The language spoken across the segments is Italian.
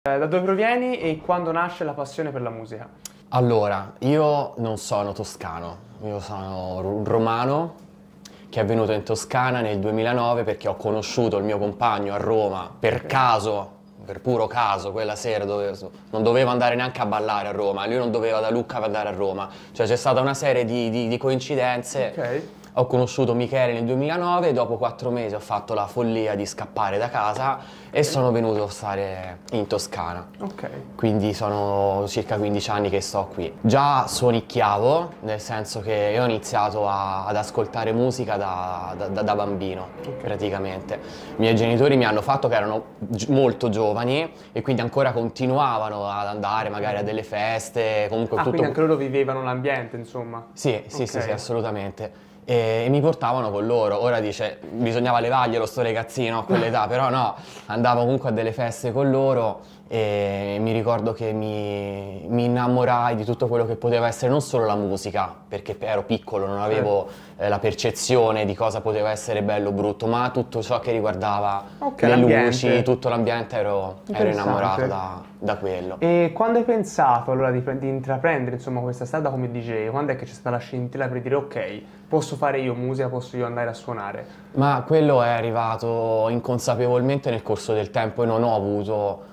Da dove provieni e quando nasce la passione per la musica? Allora, io non sono toscano, io sono un romano che è venuto in Toscana nel 2009 perché ho conosciuto il mio compagno a Roma per caso, per puro caso, quella sera non dovevo andare neanche a ballare a Roma, lui non doveva da Lucca andare a Roma, cioè c'è stata una serie di coincidenze. Ok. Ho conosciuto Michele nel 2009 e dopo 4 mesi ho fatto la follia di scappare da casa e sono venuto a stare in Toscana. Ok. Quindi sono circa 15 anni che sto qui. Già suonicchiavo, nel senso che io ho iniziato ad ascoltare musica da bambino, praticamente. I miei genitori mi hanno fatto che erano molto giovani e quindi ancora continuavano ad andare magari a delle feste, comunque Ah, tutto... quindi anche loro vivevano l'ambiente, insomma. Sì, sì, sì, Ok. sì, assolutamente. E mi portavano con loro. Ora dice, bisognava levarglielo sto ragazzino a quell'età, però no, andavo comunque a delle feste con loro e mi ricordo che mi innamorai di tutto quello che poteva essere non solo la musica, perché ero piccolo, non avevo la percezione di cosa poteva essere bello o brutto, ma tutto ciò che riguardava Ok, le l'ambiente. luci, tutto l'ambiente, ero innamorato da quello. E quando hai pensato allora di intraprendere insomma questa strada come DJ? Quando è che c'è stata la scintilla per dire ok, posso fare io musica, posso io andare a suonare? Ma quello è arrivato inconsapevolmente nel corso del tempo e non ho avuto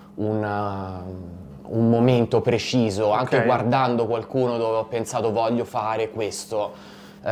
un momento preciso, anche Ok. guardando qualcuno dove ho pensato voglio fare questo.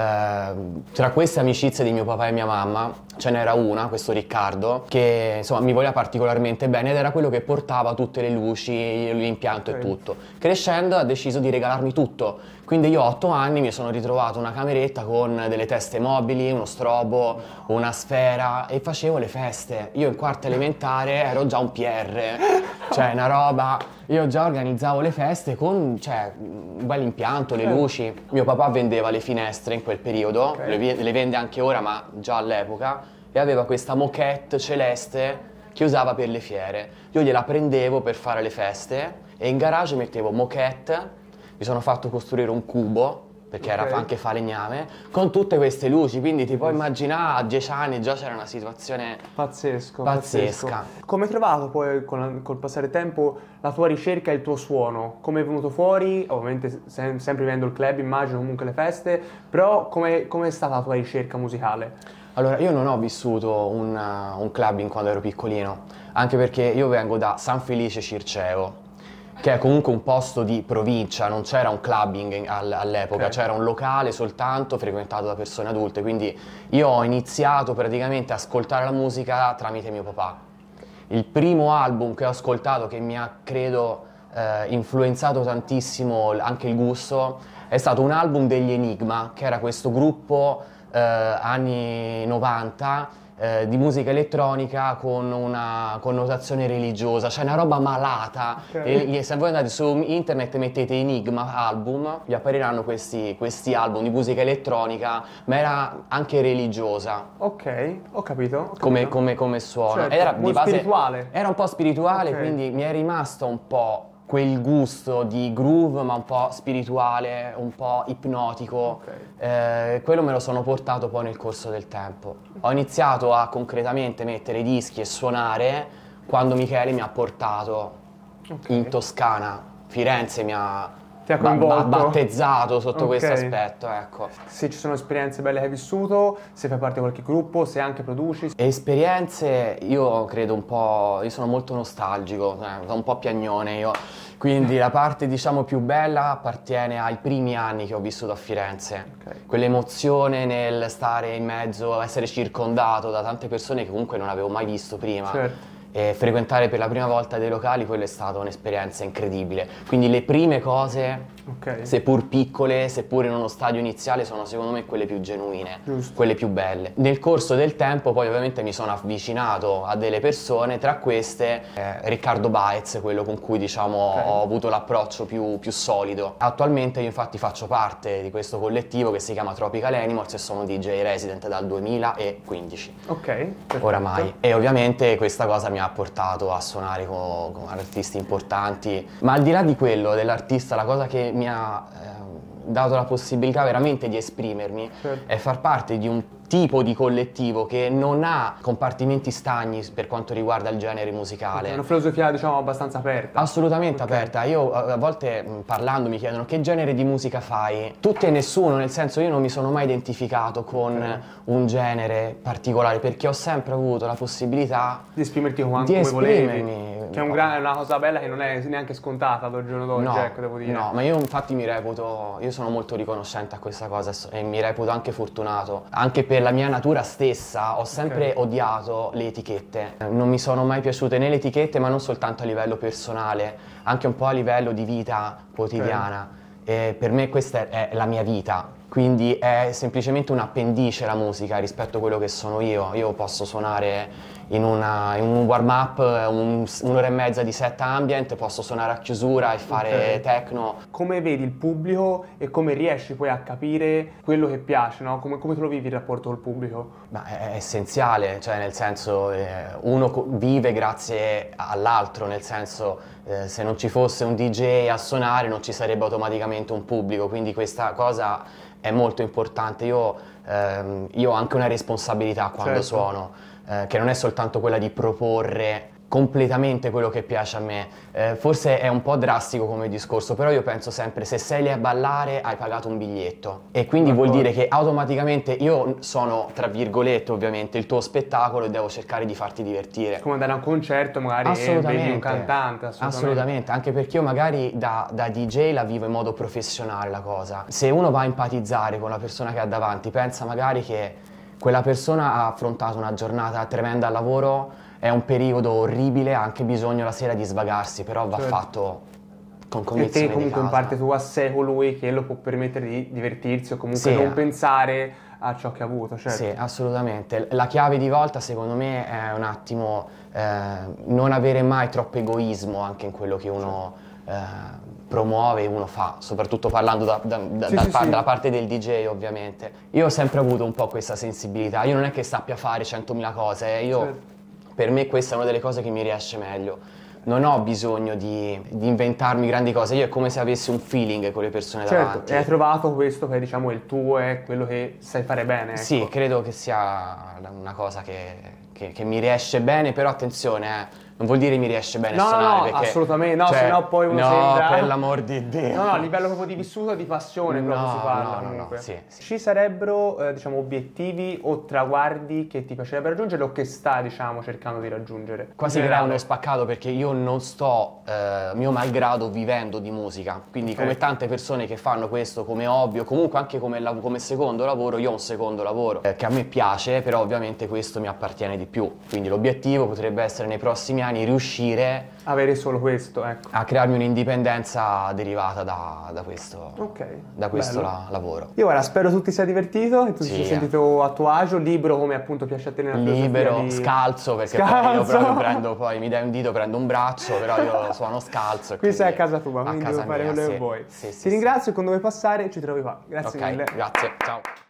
Tra queste amicizie di mio papà e mia mamma ce n'era una, questo Riccardo, che insomma mi voleva particolarmente bene ed era quello che portava tutte le luci, l'impianto Ok. e tutto. Crescendo ha deciso di regalarmi tutto. Quindi io a 8 anni mi sono ritrovato una cameretta con delle teste mobili, uno strobo, una sfera e facevo le feste. Io in quarta elementare ero già un PR, cioè una roba. Io già organizzavo le feste con un bel impianto, le luci. Mio papà vendeva le finestre in quel periodo, Ok. le vende anche ora ma già all'epoca, e aveva questa moquette celeste che usava per le fiere. Io gliela prendevo per fare le feste e in garage mettevo moquette. Mi sono fatto costruire un cubo, perché era Ok. anche falegname, con tutte queste luci, quindi ti puoi immaginare a 10 anni già c'era una situazione Pazzesco, pazzesca. pazzesco. Come hai trovato poi col passare del tempo la tua ricerca e il tuo suono? Come è venuto fuori? Ovviamente sempre vivendo il club, immagino, comunque le feste, però come è stata la tua ricerca musicale? Allora, io non ho vissuto un clubbing quando ero piccolino, anche perché io vengo da San Felice Circeo, che è comunque un posto di provincia, non c'era un clubbing all'epoca, Ok. c'era un locale soltanto frequentato da persone adulte, quindi io ho iniziato praticamente a ascoltare la musica tramite mio papà. Il primo album che ho ascoltato che mi ha, credo, influenzato tantissimo anche il gusto è stato un album degli Enigma, che era questo gruppo anni 90 di musica elettronica con una connotazione religiosa, cioè una roba malata. Ok. Se voi andate su internet e mettete Enigma album, vi appariranno questi album di musica elettronica, ma era anche religiosa. Ok, ho capito. Ho Come, capito. come suono. Certo, Era molto spirituale. Era un po' spirituale, Ok. quindi mi è rimasto un po' quel gusto di groove, ma un po' spirituale, un po' ipnotico. Quello me lo sono portato poi nel corso del tempo. Ho iniziato a concretamente mettere i dischi e suonare quando Michele mi ha portato Ok. in Toscana. Firenze mi ha Ti ha coinvolto. battezzato sotto Ok. questo aspetto, ecco. Se ci sono esperienze belle che hai vissuto, se fai parte di qualche gruppo, se anche produci. Esperienze, io credo un po', io sono molto nostalgico, sono un po' piagnone io, quindi la parte diciamo più bella appartiene ai primi anni che ho vissuto a Firenze, Ok. quell'emozione nel stare in mezzo, essere circondato da tante persone che comunque non avevo mai visto prima. Certo. E frequentare per la prima volta dei locali, quello è stata un'esperienza incredibile. Quindi le prime cose, Ok. seppur piccole, seppur in uno stadio iniziale, sono secondo me quelle più genuine, Giusto. quelle più belle. Nel corso del tempo poi ovviamente mi sono avvicinato a delle persone, tra queste Riccardo Baez, quello con cui diciamo ho avuto l'approccio più solido. Attualmente io infatti faccio parte di questo collettivo che si chiama Tropical Animals e sono DJ resident dal 2015. Ok, perfetto. Oramai. E ovviamente questa cosa mi ha portato a suonare con artisti importanti, ma al di là di quello, dell'artista, la cosa che mi ha dato la possibilità veramente di esprimermi Certo. è far parte di un tipo di collettivo che non ha compartimenti stagni per quanto riguarda il genere musicale. È una filosofia, diciamo, abbastanza aperta. Assolutamente aperta. Io a volte parlando mi chiedono che genere di musica fai. Tutti e nessuno, nel senso io non mi sono mai identificato con un genere particolare perché ho sempre avuto la possibilità di esprimerti come volevi. Che è una cosa bella che non è neanche scontata al giorno d'oggi, ecco, devo dire. No, ma io infatti io sono molto riconoscente a questa cosa e mi reputo anche fortunato. Anche per la mia natura stessa ho sempre odiato le etichette. Non mi sono mai piaciute né le etichette, ma non soltanto a livello personale, anche un po' a livello di vita quotidiana. E per me questa è la mia vita, quindi è semplicemente un appendice la musica rispetto a quello che sono io. Io posso suonare in un warm-up un'ora e mezza di set ambient, posso suonare a chiusura e fare techno. Come vedi il pubblico e come riesci poi a capire quello che piace, no? Come te lo vivi il rapporto col pubblico? Ma è essenziale, cioè nel senso uno vive grazie all'altro, nel senso se non ci fosse un DJ a suonare non ci sarebbe automaticamente un pubblico, quindi questa cosa è molto importante. Io ho anche una responsabilità quando suono, che non è soltanto quella di proporre completamente quello che piace a me. Forse è un po' drastico come discorso, però io penso sempre se sei lì a ballare hai pagato un biglietto e quindi vuol dire che automaticamente io sono, tra virgolette ovviamente, il tuo spettacolo e devo cercare di farti divertire. Come andare a un concerto magari e vedi un cantante. Assolutamente, anche perché io magari da DJ la vivo in modo professionale la cosa. Se uno va a empatizzare con la persona che ha davanti, pensa magari che quella persona ha affrontato una giornata tremenda al lavoro, è un periodo orribile, ha anche bisogno la sera di svagarsi, però va fatto con cognizione di causa. E te comunque in parte tu sei colui che lo può permettere di divertirsi o comunque non pensare a ciò che ha avuto, certo. Sì, assolutamente. La chiave di volta secondo me è un attimo non avere mai troppo egoismo anche in quello che uno promuove e uno fa, soprattutto parlando dalla parte del DJ ovviamente. Io ho sempre avuto un po' questa sensibilità, io non è che sappia fare 100.000 cose, per me questa è una delle cose che mi riesce meglio. Non ho bisogno di inventarmi grandi cose, io è come se avessi un feeling con le persone davanti. E hai trovato questo che diciamo il tuo è quello che sai fare bene, ecco. Sì, credo che sia una cosa che mi riesce bene, però attenzione, non vuol dire mi riesce bene suonare, perché assolutamente, no, sennò poi uno sembra... No, per l'amor di Dio. No, a livello proprio di vissuto e di passione proprio si parla comunque. Sì. Ci sarebbero, diciamo, obiettivi o traguardi che ti piacerebbe raggiungere o che stai, diciamo, cercando di raggiungere? Quasi crea uno spaccato perché io non sto, mio malgrado, vivendo di musica, quindi come tante persone che fanno questo come hobby o comunque anche come secondo lavoro, io ho un secondo lavoro che a me piace, però ovviamente questo mi appartiene di più, quindi l'obiettivo potrebbe essere nei prossimi anni riuscire avere solo questo, ecco, a crearmi un'indipendenza derivata da questo, lavoro. Io ora spero tu ti sia divertito e tu ti sia sentito a tuo agio, libero come appunto piace a te nella libero, scalzo, perché poi io proprio mi dai un dito, prendo un braccio, però io suono scalzo. Qui sei a casa tua, quindi devo fare quello che vuoi. Ti ringrazio e quando vuoi passare ci trovi qua. Grazie mille. Grazie, ciao.